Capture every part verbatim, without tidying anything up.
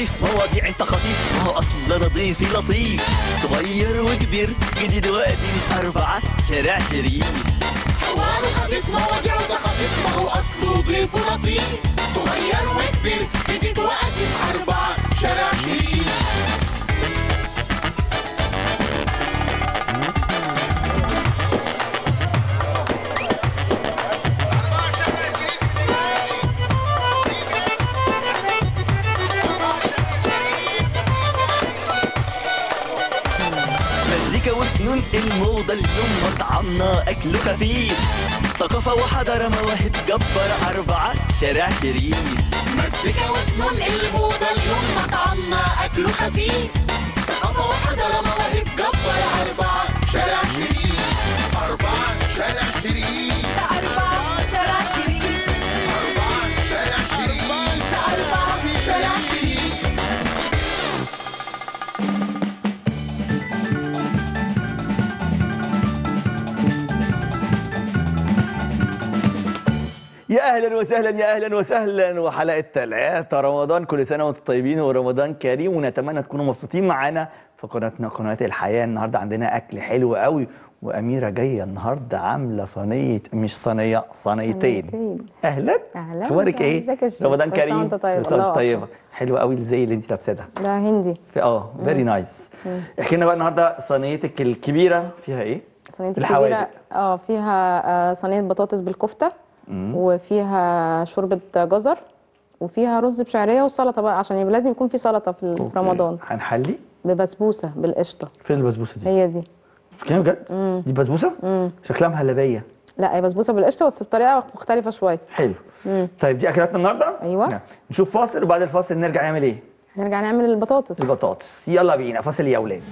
خفيف مواضيع انت خفيف ما هو اصلا نضيف لطيف صغير وكبير جديد وقديم أربعة شارع شريف حوار خفيف مواضيع ده خفيف ما هو اصله ضيف ولطيف صغير وكبير جديد وقديم أربعة شارع شريف. وفنون الموضة اليوم مطعمنا أكله خفيف ثقافة وحضارة مواهب جبار أربعة شارع شريف مزيكا وفنون الموضة اليوم مطعمنا أكله خفيف ثقافة وحضارة مواهب جبار أربعة شارع شريف أربعة شارع شريف أربعة شارع شريف أربعة شارع شريف أربعة شارع شريف. يا اهلا وسهلا يا اهلا وسهلا وحلقه ثلاثة رمضان، كل سنه وانتم طيبين ورمضان كريم، ونتمنى تكونوا مبسوطين معانا في قناتنا قناه الحياه. النهارده عندنا اكل حلو قوي، واميره جايه النهارده عامله صينيه، مش صينيه، صينيتين. اهلا اهلا، اخبارك ايه؟ رمضان كريم. انت طيب؟ الله طيبه. حلوه قوي زي اللي انت لابساه ده. ده هندي. اه فيري نايس. احكي لنا بقى النهارده صينيتك الكبيره فيها ايه؟ صينيتي الكبيره اه فيها آه صينيه بطاطس بالكفته، مم. وفيها شوربه جزر، وفيها رز بشعريه وسلطه بقى، عشان يبقى لازم يكون في سلطه في أوكي. رمضان. هنحلي ببسبوسه بالقشطه. فين البسبوسه دي؟ هي دي. كده بجد؟ دي بسبوسه؟ مم. شكلها مهلبيه. لا، هي بسبوسه بالقشطه بس بطريقه مختلفه شويه. حلو. مم. طيب دي اكلاتنا النهارده؟ ايوه. نعم. نشوف فاصل وبعد الفاصل نرجع نعمل ايه؟ نرجع نعمل البطاطس. البطاطس، يلا بينا فاصل يا اولاد.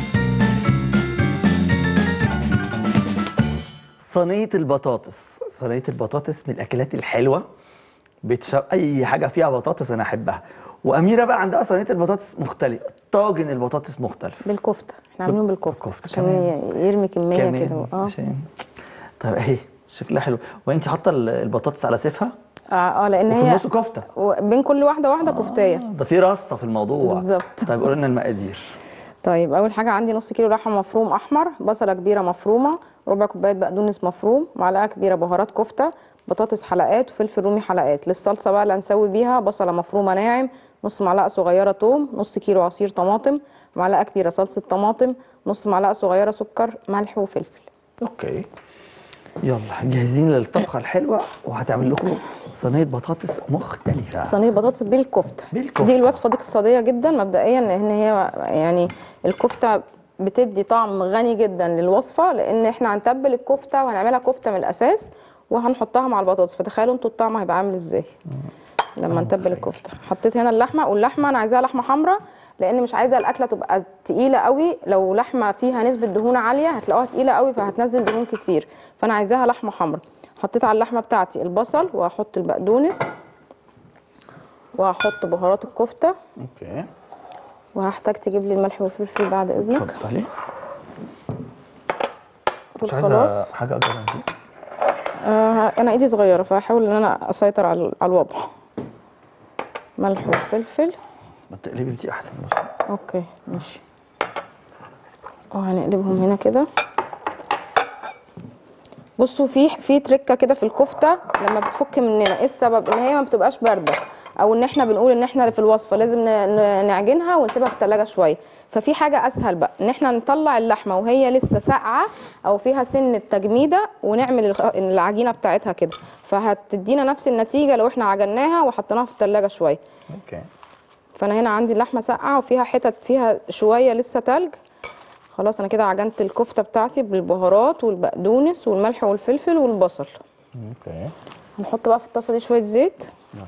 صينيه البطاطس. صينيه البطاطس من الاكلات الحلوه، بتشرب اي حاجه فيها بطاطس انا احبها. واميره بقى عندها صينيه البطاطس مختلفه، طاجن البطاطس مختلف بالكفته. احنا عاملينه بالكفته بالكفته عشان كمان. يرمي كميه كده. اه عشان طيب اهي شكلها حلو. وانت حاطه البطاطس على سيفها؟ اه اه لان هي في النص كفته، بين كل واحده واحده آه كفتايه. ده في رصه في الموضوع بالظبط. طيب قولوا لنا المقادير. طيب اول حاجه عندي نص كيلو لحمه مفروم احمر، بصله كبيره مفرومه، ربع كوبايه بقدونس مفروم، معلقه كبيره بهارات كفته، بطاطس حلقات وفلفل رومي حلقات. للصلصه بقى اللي هنسوي بيها بصله مفرومه ناعم، نص معلقه صغيره توم، نص كيلو عصير طماطم، معلقه كبيره صلصه طماطم، نص معلقه صغيره سكر، ملح وفلفل. اوكي يلا جاهزين للطبخه الحلوه، وهتعمل لكم صينيه بطاطس مختلفه. صينيه بطاطس بالكفته. بالكفته دي الوصفه دي اقتصاديه جدا مبدئيا، لان هي يعني الكفته بتدي طعم غني جدا للوصفه، لان احنا هنتبل الكفته وهنعملها كفته من الاساس وهنحطها مع البطاطس، فتخيلوا انتوا الطعم هيبقى عامل ازاي لما نتبل الكفته. حطيت هنا اللحمه، واللحمه انا عايزاها لحمه حمراء لان مش عايزه الاكله تبقى تقيله قوي. لو لحمه فيها نسبه دهون عاليه هتلاقوها تقيله قوي فهتنزل دهون كتير، فانا عايزاها لحمه حمراء. حطيت على اللحمه بتاعتي البصل، وهحط البقدونس، وهحط بهارات الكفته. اوكي. وهحتاج تجيب لي الملح والفلفل بعد اذنك. اتفضلي. مش عايزه حاجه اكبر من دي. آه انا ايدي صغيره فهحاول ان انا اسيطر على على الوضع. ملح وفلفل. ما تقلبي دي احسن بس. اوكي ماشي. وهنقلبهم هنا كده. بصوا في في تركه كده في الكفته لما بتفك مننا، ايه السبب؟ ان هي ما بتبقاش بارده، او ان احنا بنقول ان احنا في الوصفه لازم نعجنها ونسيبها في الثلاجه شويه. ففي حاجه اسهل بقى، ان احنا نطلع اللحمه وهي لسه ساقعه او فيها سن تجميده، ونعمل العجينه بتاعتها كده، فهتدينا نفس النتيجه لو احنا عجناها وحطيناها في الثلاجه شويه. اوكي. فانا هنا عندي اللحمه ساقعه وفيها حتت فيها شويه لسه تلج. خلاص انا كده عجنت الكفته بتاعتي بالبهارات والبقدونس والملح والفلفل والبصل. اوكي. هنحط بقى في الطاسه دي شويه زيت.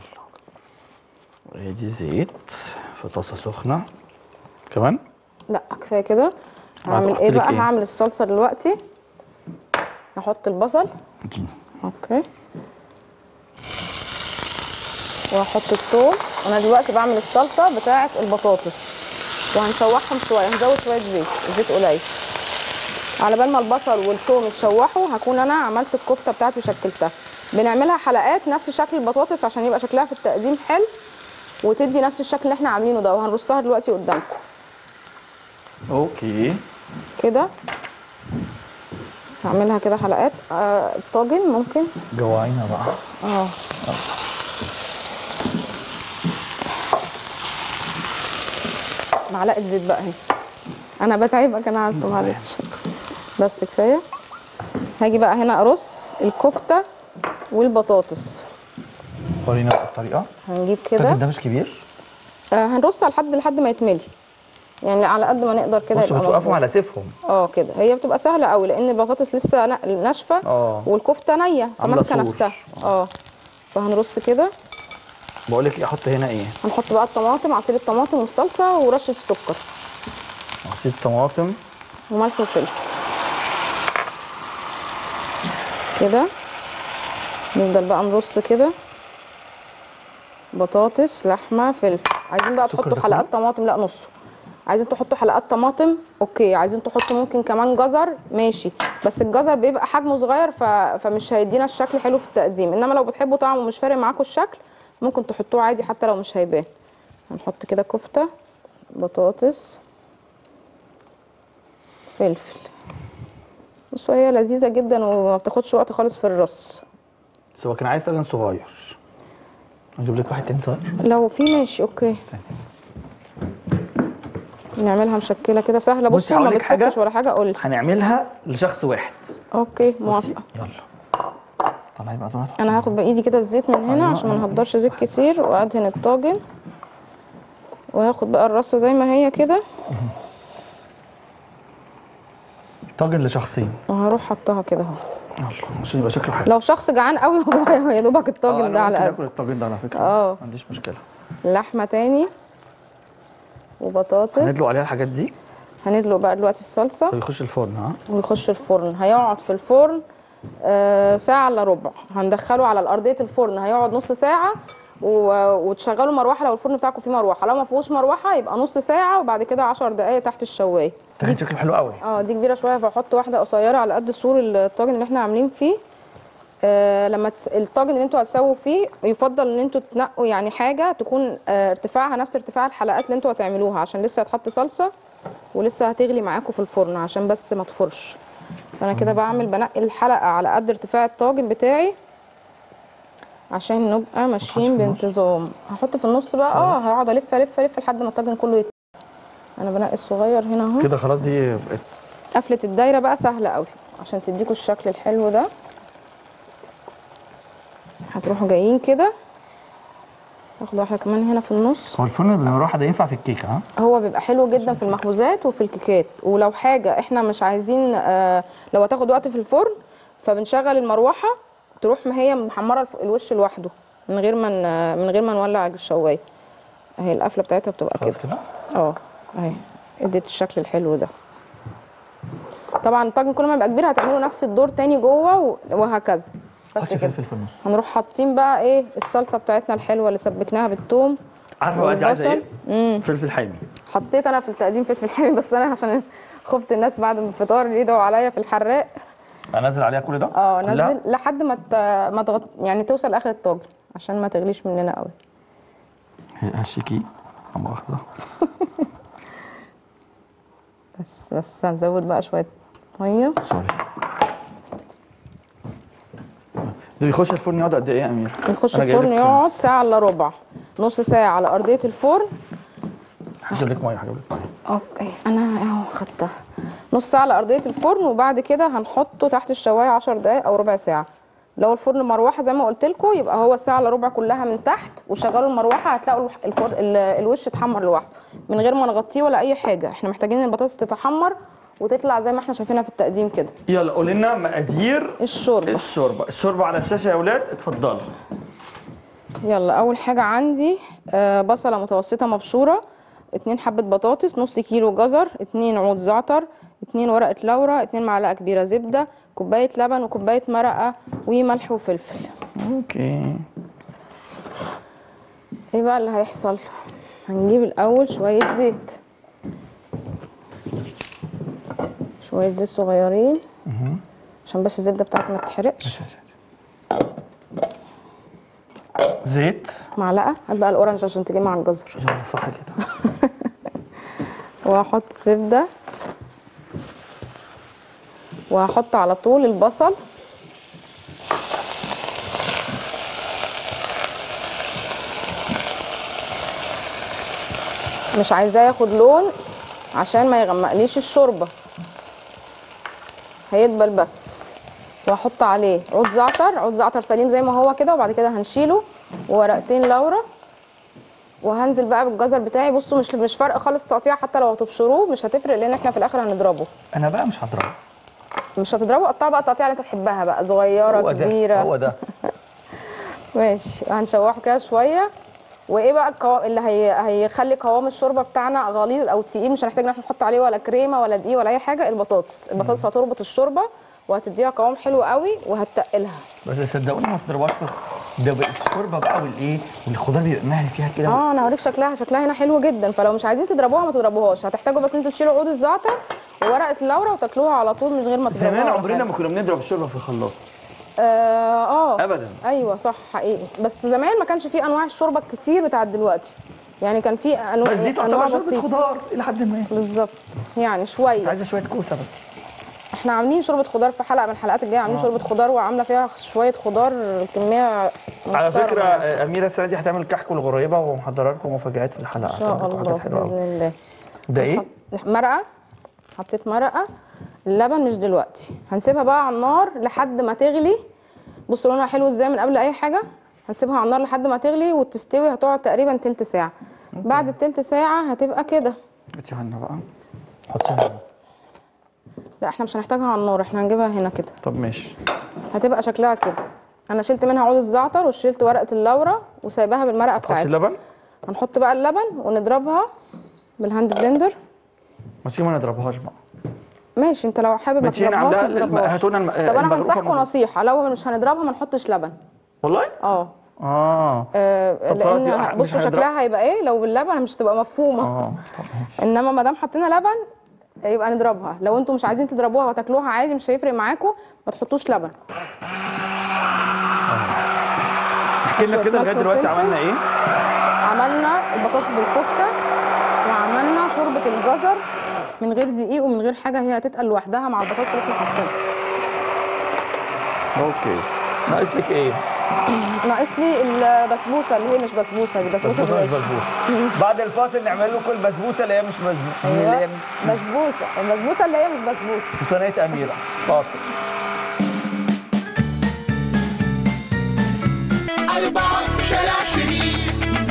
يلا ادي زيت في طاسه سخنه كمان. لا كفايه كده. هعمل ايه بقى؟ إيه؟ هعمل الصلصه دلوقتي. هحط البصل. اوكي. وهحط الثوم. انا دلوقتي بعمل الصلصه بتاعه البطاطس، وهنشوحهم شويه، هنزود شويه زيت، زيت قليل على بال ما البصل والثوم يتشوحوا. هكون انا عملت الكفته بتاعتي وشكلتها. بنعملها حلقات نفس شكل البطاطس عشان يبقى شكلها في التقديم حلو. وتدي نفس الشكل اللي احنا عاملينه ده، وهنرصها دلوقتي قدامكم اوكي. كده. هعملها كده حلقات. آه الطاجن ممكن جواينا بقى. اه معلقه زيت بقى اهي. انا بتعبك انا عارفه، معلش بس كفايه. هاجي بقى هنا ارص الكفته والبطاطس. ورينا بقى الطريقه. هنجيب كده كده ده مش كبير. آه هنرص على لحد لحد ما يتملي، يعني على قد ما نقدر كده بصوا يبقى بتوقفوا مظبوط. على سيفهم. اه كده هي بتبقى سهله قوي، لان البطاطس لسه نا- ناشفه اه والكفته نيه عاملة فماسكه صور. نفسها. اه فهنرص كده. بقول لك ايه، احط هنا ايه؟ هنحط بقى الطماطم، عصير الطماطم والصلصه ورشه السكر عصير طماطم وملح وفلفل كده. نفضل بقى نرص كده بطاطس لحمه فلفل. عايزين بقى السكر تحطوا ده حلقات كله؟ طماطم، لا نصه. عايزين تحطوا حلقات طماطم اوكي، عايزين تحطوا ممكن كمان جزر ماشي، بس الجزر بيبقى حجمه صغير ف... فمش هيدينا الشكل حلو في التقديم. انما لو بتحبوا طعمه ومش فارق معاكم الشكل ممكن تحطوه عادي حتى لو مش هيبان. هنحط كده كفته بطاطس فلفل. بصوا هي لذيذه جدا وما بتاخدش وقت خالص في الرص. بس هو كان عايز طاجن صغير، اجيب لك واحد تاني صغير. لو في ماشي اوكي. نعملها مشكله كده سهله. بصي بصوا ما هقول لك حاجة. بتحطش ولا حاجه. اقول هنعملها لشخص واحد. اوكي بصي موافقه. يلا طلعي بقى دول. انا هاخد بايدي كده الزيت من هنا أيوة، عشان ما أيوة. نهدرش زيت كتير، وادهن الطاجن وهاخد بقى الرصه زي ما هي كده طاجن لشخصين. وهروح حطها كده اهو. يلا عشان يبقى شكله حلو. لو شخص جعان قوي هو يا دوبك الطاجن ده على قد قد. الطاجن ده على فكره. اه. ما عنديش مشكله. لحمه تاني وبطاطس. هندلق عليها الحاجات دي هندلق بقى دلوقتي الصلصه ويخش الفرن. ها ويخش الفرن. هيقعد في الفرن آه ساعه الا ربع. هندخله على الارضيه الفرن هيقعد نص ساعه و... وتشغلوا مروحه لو الفرن بتاعكم فيه مروحه. لو ما فيهوش مروحه يبقى نص ساعه وبعد كده عشر دقائق تحت الشوايه. ده كان شكله حلو قوي. اه دي كبيره شويه فاحط واحده قصيره على قد سور الطاجن اللي احنا عاملين فيه. آه لما تس... الطاجن اللي انتوا هتسووا فيه يفضل ان انتوا تنقوا يعني حاجه تكون آه ارتفاعها نفس ارتفاع الحلقات اللي انتوا هتعملوها، عشان لسه هتحط صلصه ولسه هتغلي معاكم في الفرن عشان بس ما تفرش. فانا كده بعمل بنقي الحلقه على قد ارتفاع الطاجن بتاعي عشان نبقى ماشيين بانتظام. هحط في النص بقى اه هقعد الف الف الف لحد ما الطاجن كله يت... انا بنقي الصغير هنا اهو كده خلاص دي بقت. قفله الدايره بقى سهله قوي عشان تديكوا الشكل الحلو ده. هتروحوا جايين كده هاخد واحده كمان هنا في النص. هو الفرن بالمروحه ده ينفع في الكيكه؟ ها هو بيبقى حلو جدا في المخبوزات وفي الكيكات. ولو حاجه احنا مش عايزين آه لو هتاخد وقت في الفرن فبنشغل المروحه تروح ما هي محمره الف- الوش لوحده من غير ما ن- من غير ما نولع الشوايه. اهي القفله بتاعتها بتبقى خلاص كده. كده. اه اهي اديت الشكل الحلو ده. طبعا الطاجن كل ما يبقى كبير هتعملوا نفس الدور تاني جوه و- وهكذا. بس حطي كده فلفل في النص. هنروح حاطين بقى ايه الصلصه بتاعتنا الحلوه اللي سبكناها بالثوم عارفه بقى دي عايزه ايه؟ امم فلفل حامي. حطيت انا في التقديم فلفل حامي بس انا عشان خفت الناس بعد الفطار يدعوا عليا في الحراق. انزل عليها كل ده؟ اه كلها؟ نزل لحد ما ت... ما تغط... يعني توصل لاخر الطاجن عشان ما تغليش مننا قوي. هشيكي اما واخده. بس بس هنزود بقى شويه ميه. سوري. ده بيخش الفرن يقعد قد ايه يا امير؟ نخش أنا جايب الفرن لك- يقعد ساعه الا ربع، نص ساعه على ارضيه الفرن. هجيب لك ميه هجيب لك ميه. اوكي انا اهو خدتها. نص ساعه على ارضيه الفرن وبعد كده هنحطه تحت الشوايه عشر دقائق او ربع ساعه. لو الفرن مروحه زي ما قلت لكم يبقى هو الساعه الا ربع كلها من تحت وشغلوا المروحه هتلاقوا الح- الفر... ال- الوش اتحمر لوحده من غير ما نغطيه ولا اي حاجه. احنا محتاجين ان البطاطس تتحمر وتطلع زي ما احنا شايفينها في التقديم كده. يلا قول لنا مقادير الشوربه. الشوربه. الشوربه على الشاشه يا اولاد، اتفضلوا. يلا اول حاجه عندي آه، بصله متوسطه مبشوره، اتنين حبه بطاطس، نص كيلو جزر، اتنين عود زعتر، اتنين ورقه لورا، اتنين معلقه كبيره زبده، كوبايه لبن وكوبايه مرقه وملح وفلفل. اوكي. ايه بقى اللي هيحصل؟ هنجيب الاول شويه زيت، شويه زيت صغيرين عشان بس الزبده بتاعتي ما تتحرقش. زيت. معلقه. هات بقى الاورنج عشان تليه مع الجزر. يلا صح كده. وهحط زبده، وهحط على طول البصل. مش عايزاه ياخد لون عشان ما يغمقليش الشوربه، هيدبل بس. وهحط عليه عود زعتر، عود زعتر سليم زي ما هو كده، وبعد كده هنشيله، وورقتين لورا، وهنزل بقى بالجزر بتاعي. بصوا مش مش فارق خالص تقطيع، حتى لو هتبشروه مش هتفرق، لان احنا في الاخر هنضربه. انا بقى مش هضربه. مش هتضربه، قطعه بقى التقطيع اللي انت تحبها بقى، صغيره هو ده كبيره. هو ده. ماشي. هنشوحه كده شويه. وايه بقى القوام اللي هي... هيخلي قوام الشوربه بتاعنا غليظ او تقيل، مش هنحتاج ان احنا نحط عليه ولا كريمه ولا دقيق ولا اي حاجه؟ البطاطس. البطاطس هتربط الشوربه وهتديها قوام حلو قوي وهتتقلها. بس صدقوني ما تضربهاش في ده بقى الشوربه بقى والايه والخضار بيبقى مهري فيها كده. اه انا هوريك شكلها، شكلها هنا حلو جدا. فلو مش عايزين تضربوها ما تضربوهاش، هتحتاجوا بس انتوا تشيلوا عود الزعتر وورقه اللورا وتاكلوها على طول من غير ما تضربوها. زمان ولا عمرنا حاجة. ما كنا بنضرب الشوربه في الخلاط. اه اه ابدا. ايوه صح حقيقي. بس زمان ما كانش في انواع الشوربه الكتير بتاعت دلوقتي، يعني كان في انواع بس دي انواع تعتبر شوربه بسيطه خضار الى حد ما. بالظبط، يعني شويه. عايزه شويه كوسه بس. احنا عاملين شوربه خضار في حلقه من الحلقات الجايه، عاملين آه. شوربه خضار وعامله فيها شويه خضار كميه على محترمة فكره يعني. آه، اميره السنه دي هتعمل كحك والغريبه ومحضره لكم مفاجآت في الحلقه. ان شاء هتعمل الله حاجات حلوة باذن أوي. الله. ده ايه؟ هنحط مرقه. حطيت مرقه. اللبن مش دلوقتي، هنسيبها بقى على النار لحد ما تغلي. بصوا لونها حلو ازاي من قبل اي حاجه. هنسيبها على النار لحد ما تغلي وتستوي، هتقعد تقريبا تلت ساعه. بعد التلت ساعه هتبقى كده. هاتي هنا بقى حطيها هنا. لا احنا مش هنحتاجها على النار، احنا هنجيبها هنا كده. طب ماشي. هتبقى شكلها كده. انا شلت منها عود الزعتر وشلت ورقه اللورا وسايباها بالمرقه حطي بتاعتها. اللبن. هنحط بقى اللبن ونضربها بالهاند بلندر. ما تيجي ما نضربهاش بقى. ماشي انت لو حابب ما ماشي هنا تضربهاش ما عاملاها الم- تضربهاش. هاتوا لنا الم- طب انا المغروفة هنصحكم مظبوط. نصيحه، لو مش هنضربها ما نحطش لبن. والله؟ اه اه آه، طب خلاص يبقى لان إحنا مش بصوا هنضرب. شكلها هيبقى ايه لو باللبن، مش هتبقى مفهومه. اه طب ماشي. انما ما دام حطينا لبن يبقى نضربها. لو انتم مش عايزين تضربوها وتاكلوها عادي مش هيفرق معاكم، ما تحطوش لبن. احكي لنا كده لغايه دلوقتي عملنا ايه؟ عملنا البطاطس بالكفته وعملنا شوربه الجزر من غير دقيق ومن غير حاجه، هي هتتقل لوحدها مع البطاطس اللي احنا حاطينها. اوكي. ناقص لك ايه؟ ناقص لي البسبوسه اللي هي مش بسبوسه، دي بسبوسه بسبوسه مش بالعيش. بسبوسه. بعد الفاصل نعمل لكم البسبوسه اللي هي مش بسبوسه. اللي هي ايوه بسبوسه، البسبوسه اللي هي مش بسبوسه. في صينيه اميره. فاصل. أربعة شارع شريف.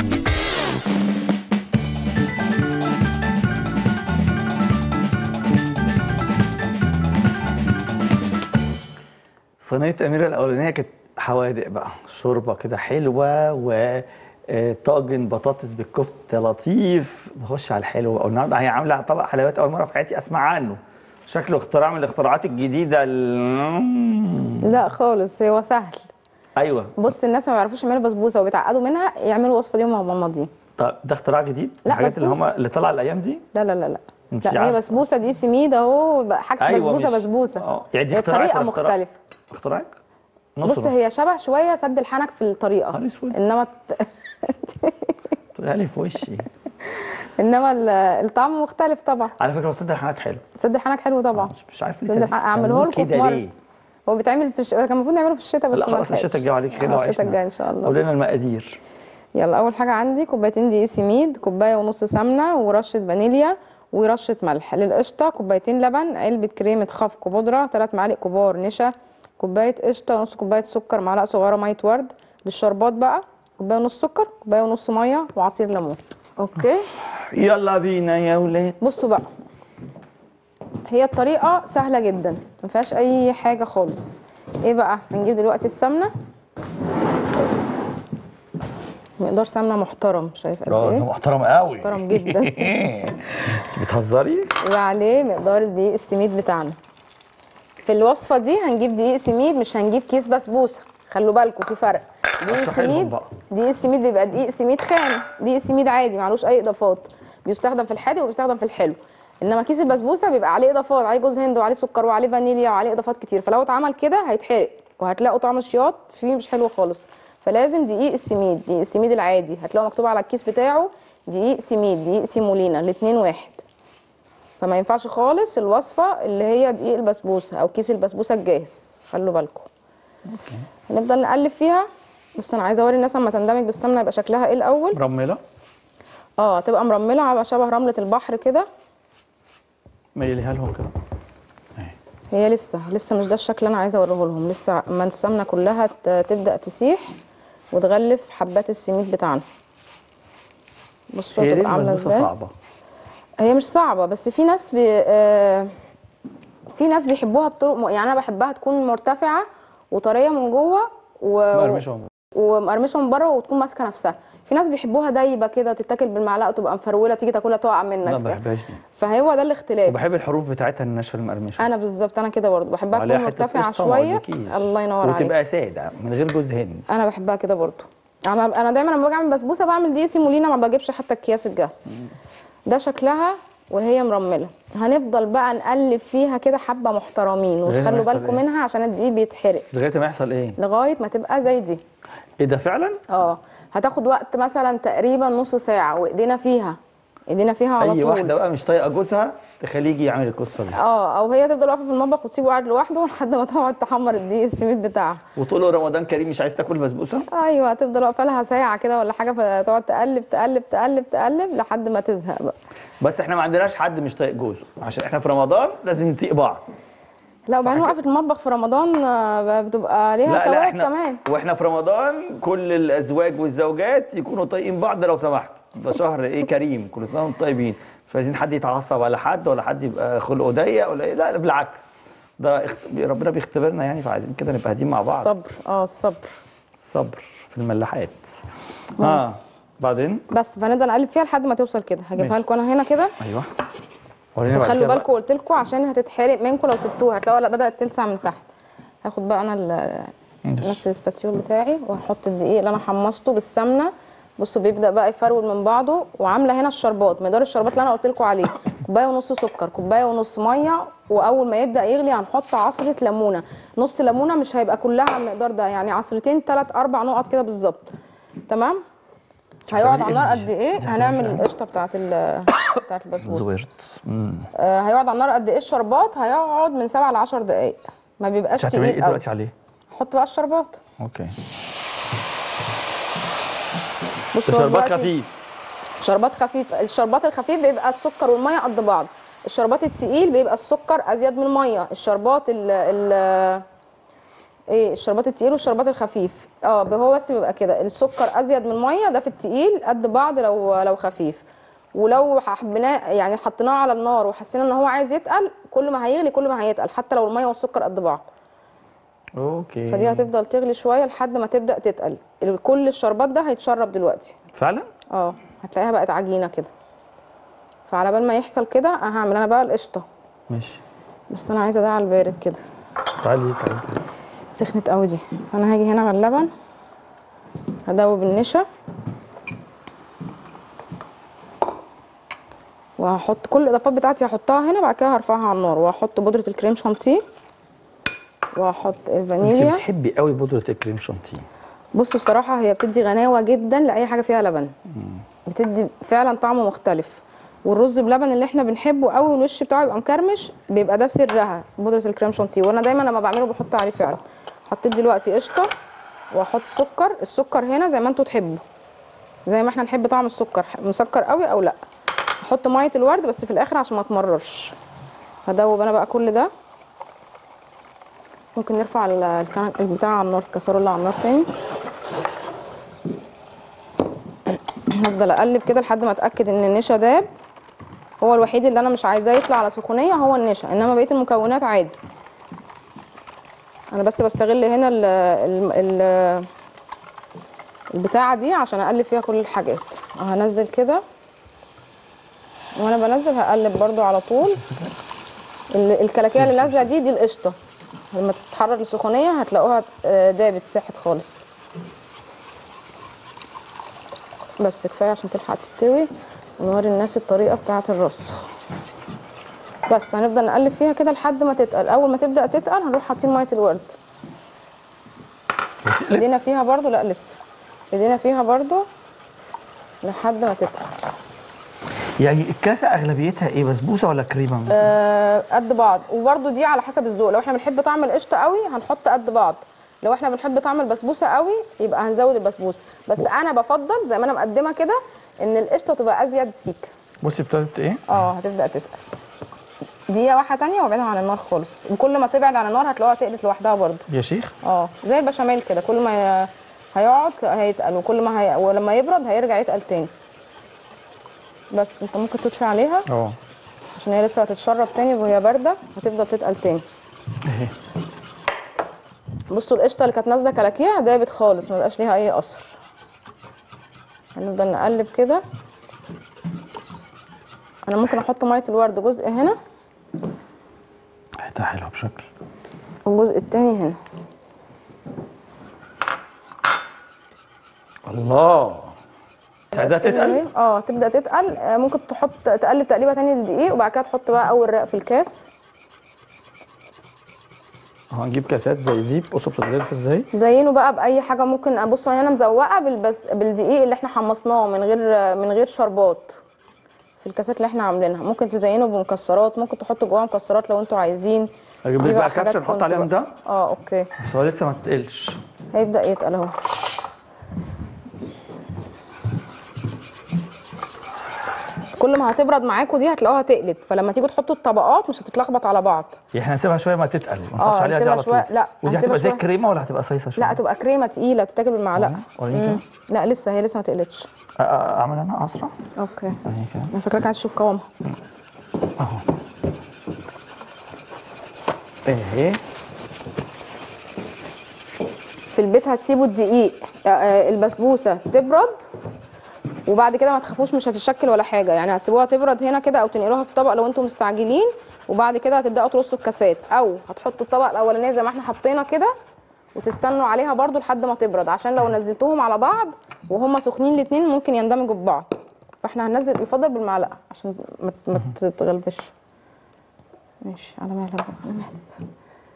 صينيه اميره الاولانيه كانت حوادق بقى، شوربه كده حلوه وطاجن بطاطس بالكفته لطيف. نخش على الحلو بقى. النهارده هي عامله طبق حلويات اول مره في حياتي اسمع عنه. شكله اختراع من الاختراعات الجديده ال... لا خالص هو سهل. ايوه. بص الناس ما بيعرفوش يعملوا بسبوسه وبيتعقدوا منها، يعملوا الوصفه دي وهم مغمضين. طب ده اختراع جديد؟ لا، الحاجات اللي هم بسبوسة. اللي طالعه الايام دي؟ لا لا لا لا انت لا هي عارفة. بسبوسه دي سميد اهو بقى حاجه. أيوة بسبوسه مش- بسبوسه اه يعني دي هي اختراعك طريقه ولا اختراع؟ مختلفه. اختراعك؟ نص بص نص. هي شبه شويه سد الحنك في الطريقه، نهار اسود. انما الت- تقولها لي في وشي. انما ال- الطعم مختلف طبعا. على فكره بس ده حاجات حلو. سد الحنك حلو طبعا. مش, مش عارف سد ليه الحنك اعمله لكم في كده مره. ليه؟ هو بيتعمل في الش... كان المفروض نعمله في الشتاء بس لا ما خلاص الشتاء لحقتش. الجاي عليك كده آه، الشتاء وعشنا. الجاي ان شاء الله. قول لنا المقادير. يلا اول حاجه عندي كوبايتين دقيق سميد، كوبايه ونص سمنه ورشه فانيليا ورشه ملح. للقشطه كوبايتين لبن، علبه كريمه خفق بودره، ثلاث معالق كبار نشا، كوبايه قشطه، نص كوبايه سكر، معلقه صغيره ميه ورد. للشربات بقى كوبايه ونص سكر، كوبايه ونص ميه، وعصير ليمون. اوكي يلا بينا يا ولاد. بصوا بقى، هي الطريقه سهله جدا ما فيهاش اي حاجه خالص. ايه بقى؟ هنجيب دلوقتي السمنه، مقدار سمنه محترم، شايف قد اه ده ايه؟ محترم قوي. محترم جدا. انت بتهزري؟ وعليه مقدار دقيق السميد بتاعنا. في الوصفه دي هنجيب دقيق سميد، مش هنجيب كيس بسبوسه، خلوا بالكم في فرق. دقيق اشرحي لهم السميد بقى. دقيق السميد بيبقى دقيق سميد خام، دقيق سميد عادي معلوش اي اضافات، بيستخدم في الحادق وبيستخدم في الحلو. انما كيس البسبوسه بيبقى عليه اضافات، عليه جوز هند وعليه سكر وعليه فانيليا وعليه اضافات كتير، فلو اتعمل كده هيتحرق وهتلاقوا طعم الشياط فيه مش حلو خالص. فلازم دقيق السميد، دقيق السميد العادي هتلاقوا مكتوب على الكيس بتاعه دقيق سميد، دقيق سيمولينا، الاتنين واحد. فما ينفعش خالص الوصفه اللي هي دقيق البسبوسه او كيس البسبوسه الجاهز، خلوا بالكم. اوكي. هنفضل نقلب فيها. بس انا عايزه اوري الناس لما تندمج بالسمنه يبقى شكلها ايه الاول. مرمله. اه تبقى مرمله، هبقى شبه رمله البحر كده. ميليها لهم كده. هي لسه لسه مش ده الشكل اللي انا عايزه اوريه لهم، لسه اما السمنه كلها ت- تبدا تسيح وتغلف حبات السميد بتاعنا. بصوا هي ليه تبقى عامله البسبوسه ازاي. صعبه؟ هي مش صعبه، بس في ناس بي... آه، في ناس بيحبوها بطرق م... يعني انا بحبها تكون مرتفعه وطريه من جوه و... مقرمشه من ومقرمشه من بره وتكون ماسكه نفسها. في ناس بيحبوها دايبه كده تتاكل بالمعلقه وتبقى مفروله تيجي تاكلها تقع منك. لا ف- ما بحبهاش دي. فهو ده الاختلاف. وبحب الحروف بتاعتها الناشفه المقرمشه. انا بالظبط انا كده برضه بحبها وعليها تكون حتة مرتفعه قشطة شويه. وعليكيش. الله ينور عليك. وتبقى ساده من غير جوز هند. انا بحبها كده برضه. انا انا دايما لما باجي اعمل بسبوسه بعمل دي سيمولينا، ما بجيبش حتى الكياس الجاهز. ده شكلها وهي مرمله. هنفضل بقى نقلب فيها كده حبه محترمين، لغاية ما وتخلوا يحصل بالكم إيه؟ منها عشان الدقيق بيتحرق لغايه ما يحصل ايه؟ لغايه ما تبقى زي دي. ايه ده فعلا؟ اه هتاخد وقت مثلا تقريبا نص ساعه، وايدينا فيها ايدينا فيها على اي طول. واحده بقى مش طايقه جوزها تخليه يجي يعمل القصه دي. اه او هي تفضل واقفه في المطبخ وتسيبه قاعد لوحده لحد ما تقعد تحمر الدقيق السميد بتاعها. وتقول له رمضان كريم مش عايز تاكل بسبوسه؟ ايوه هتفضل واقفه لها ساعه كده ولا حاجه، فتقعد تقلب تقلب تقلب تقلب لحد ما تزهق بقى. بس احنا ما عندناش حد مش طايق جوزه، عشان احنا في رمضان لازم نطيق بعض. لا وبعدين وقفه المطبخ في رمضان آه، بتبقى ليها لا لا ثواب احنا كمان. واحنا في رمضان كل الازواج والزوجات يكونوا طايقين بعض لو سمحت. ده شهر ايه كريم، كل سنه وانتم طيبين. مش عايزين حد يتعصب على حد ولا حد يبقى خلقه ضيق ولا ايه، لا بالعكس. ده اخت... ربنا بيختبرنا يعني، فعايزين كده نبقى هادين مع بعض. الصبر اه الصبر. صبر في الملاحات. اه بعدين بس فنبدا نقلب فيها لحد ما توصل كده. هجيبها ماشي. لكم انا هنا كده. ايوه. ورينا بعد وخلوا كده بالكم بقى. قلت لكم عشان هتتحرق منكم لو سبتوها، هتلاقوها بدات تلسع من تحت. هاخد بقى انا ال- نفس السباتيول بتاعي وهحط الدقيق اللي انا حمصته بالسمنه. بصوا بيبدا بقى يفرول من بعضه. وعامله هنا الشربات، مقدار الشربات اللي انا قلت لكم عليه كوبايه ونص سكر، كوبايه ونص ميه. واول ما يبدا يغلي هنحط عصره ليمونه، نص ليمونه، مش هيبقى كلها المقدار ده، يعني عصرتين ثلاث اربع نقط كده بالظبط. تمام. هيقعد على النار قد ايه؟ هنعمل القشطه بتاعت ال بتاعت البسبوسه. زورت. امم آه هيقعد على النار قد ايه الشربات؟ هيقعد من سبع ل عشر دقائق، ما بيبقاش هتعملي تقيل ايه قوي. دلوقتي عليه؟ حط بقى الشربات. اوكي. بصوا هو شربات دلوقتي خفيف. شربات خفيف. الشربات الخفيف بيبقى السكر والميه قد بعض. الشربات التقيل بيبقى السكر ازيد من الميه. الشربات ال ال ايه الشربات التقيل والشربات الخفيف اه هو بس بيبقى كده، السكر ازيد من الميه، ده في التقيل قد بعض لو لو خفيف. ولو حبيناه يعني حطيناه على النار وحسينا ان هو عايز يتقل، كل ما هيغلي كل ما هيتقل، حتى لو الميه والسكر قد بعض. اوكي. فدي هتفضل تغلي شويه لحد ما تبدا تتقل. ال- كل الشربات ده هيتشرب دلوقتي. فعلا؟ اه هتلاقيها بقت عجينه كده. فعلى بال ما يحصل كده انا هعمل انا بقى القشطه. ماشي. بس انا عايزه ده على البارد كده. تعالي تعالي. سخنت قوي دي. فانا هاجي هنا على اللبن هدوب النشا وهحط كل الاضافات بتاعتي هحطها هنا. بعد كده هرفعها على النار وهحط بودره الكريم شانتيه وهحط انت الفانيليا. بتحبي قوي بودره الكريم شانتيه. بص بصراحه هي بتدي غناوه جدا لاي حاجه فيها لبن. بتدي فعلا طعم مختلف. والرز بلبن اللي احنا بنحبه قوي والوش بتاعه يبقى مكرمش، بيبقى ده سرها بودره الكريم شانتيه. وانا دايما لما بعمله بحط عليه فعلا. حطيت دلوقتي قشطه واحط سكر. السكر هنا زي ما انتوا تحبوا، زي ما احنا نحب طعم السكر، مسكر قوي او لا. احط ميه الورد بس في الاخر عشان ما تمررش. هدوب انا بقى كل ده. ممكن نرفع ال- الكنك البتاع على النار، الكسرولة على النار تاني. هفضل اقلب كده لحد ما اتاكد ان النشا داب. هو الوحيد اللي انا مش عايزاه يطلع على سخونيه هو النشا، انما بقيه المكونات عادي. انا بس بستغل هنا ال ال ال البتاعه دي عشان اقلب فيها كل الحاجات. هنزل كده وانا بنزل هقلب برضو على طول. ال- الكلاكيع اللي نازله دي دي القشطه، لما تتحرك للسخونيه هتلاقوها آه، دابت ساحت خالص. بس كفايه عشان تلحق تستوي ونوري الناس الطريقه بتاعه الرص. بس هنفضل نقلب فيها كده لحد ما تتقل. اول ما تبدا تتقل هنروح حاطين ميه الورد. ايدينا فيها برضو، لا لسه ايدينا فيها برضو لحد ما تتقل. يعني الكاسه اغلبيتها ايه، بسبوسه ولا كريمه؟ آه قد بعض، وبرضو دي على حسب الذوق. لو احنا بنحب طعم القشطه قوي هنحط قد بعض، لو احنا بنحب طعم البسبوسه قوي يبقى هنزود البسبوسه. بس انا بفضل زي ما انا مقدمه كده ان القشطه تبقى ازيد سيكه. بصي ابتدت ايه؟ اه هتبدا تتقل. دقيقه واحده تانية وابعدها عن النار خالص، وكل ما تبعد عن النار هتلاقوها تقلت لوحدها برضو. يا شيخ اه زي البشاميل كده، كل ما ي- هيقعد هيتقل، وكل ما هي... ولما يبرد هيرجع يتقل تاني. بس انت ممكن تطفي عليها اه عشان هي لسه هتتشرب تاني وهي بارده، هتفضل تتقل تاني. اهي. بصوا القشطه اللي كانت نازله كلاكيع دابت خالص، ما بقاش ليها اي اثر. هنفضل نقلب كده. انا ممكن احط ميه الورد جزء هنا ده حلو بشكل، والجزء التاني هنا. الله ساعتها تتقل. اه تبدا تتقل. آه، ممكن تحط تقلب تقليبه تاني للدقيق، وبعد كده تحط بقى اول رق في الكاس. هنجيب كاسات زي دي. بصوا بتتغرف ازاي. زينه بقى باي حاجه. ممكن ابصوا انا مزوقه بالبس بالدقيق اللي احنا حمصناه من غير من غير شربات في الكاسات اللي احنا عاملينها. ممكن تزينوا بمكسرات، ممكن تحطوا جواها مكسرات لو انتوا عايزين. اجيب دي لك بقى حاجات كبشه نحط كنت عليهم بقى. ده. اه اوكي. بس هو لسه ما تقلش. هيبدا يتقل اهو. كل ما هتبرد معاكم دي هتلاقوها تقلت، فلما تيجوا تحطوا الطبقات مش هتتلخبط على بعض. يعني احنا هنسيبها شويه ما تتقل، ما اه نحطش عليها دي هنسيبها على طول. شويه. لا ودي هنسيبها هتبقى زي شويه. الكريمه ولا هتبقى صيصه شويه؟ لا هتبقى كريمه تقيله بتتاكل بالمعلقه. اه، وريني كده. مم. لا لسه هي لسه ما تقلتش. أ- أ- اعمل انا اسرع. اوكي. اهي كده انا فاكراك عايز تشوف قوامها. اهو. اهي. في البيت هتسيبوا الدقيق آه، آه، البسبوسه تبرد، وبعد كده ما تخافوش مش هتتشكل ولا حاجه. يعني هتسيبوها تبرد هنا كده او تنقلوها في طبق لو انتم مستعجلين، وبعد كده هتبداوا ترصوا الكاسات، او هتحطوا الطبق الاولانيه زي ما احنا حطينا كده وتستنوا عليها برضو لحد ما تبرد، عشان لو نزلتوهم على بعض وهما سخنين الاثنين ممكن يندمجوا ببعض. فاحنا هننزل يفضل بالمعلقه عشان ما ما تتغلبش. ماشي على مهلك بقى، على مهلك.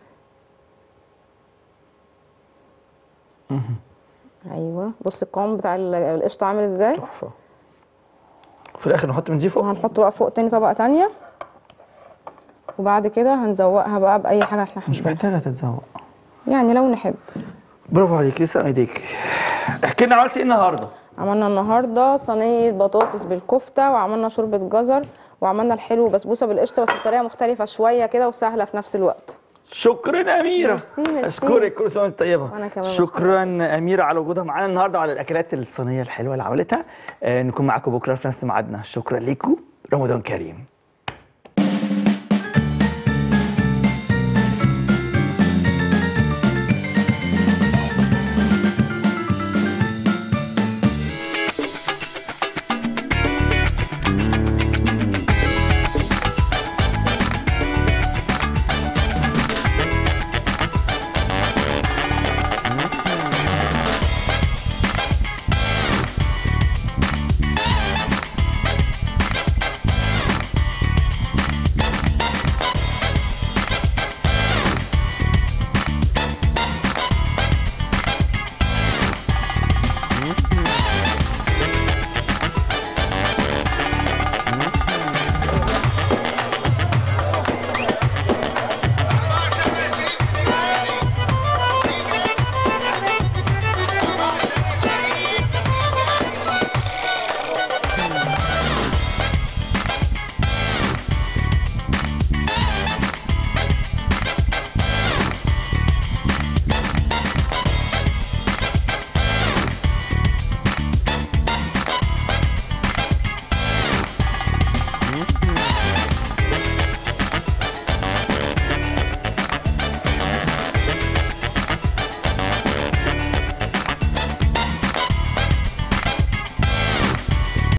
ايوه بص القوام بتاع ال- القشطه عامل ازاي. تحفه. في الاخر نحط من دي فوق. وهنحط بقى فوق تاني طبقه تانيه، وبعد كده هنزوقها بقى باي حاجه احنا مش حابين. محتاجه تتزوق. يعني لو نحب. برافو عليك، لسه ايديك. احكي لنا عملتي ايه النهارده؟ عملنا النهارده صينيه بطاطس بالكفته، وعملنا شوربه جزر، وعملنا الحلو بسبوسه بالقشطه بس بطريقه مختلفه شويه كده وسهله في نفس الوقت. شكرا اميره. ميرسي، ميرسي. اشكرك، كل سنه وانت طيبه. وأنا كمان شكرا اميره على وجودها معانا النهارده وعلى الاكلات الصينيه الحلوه اللي عملتها. آه نكون معاكم بكره في نفس ميعادنا. شكرا لكم، رمضان كريم.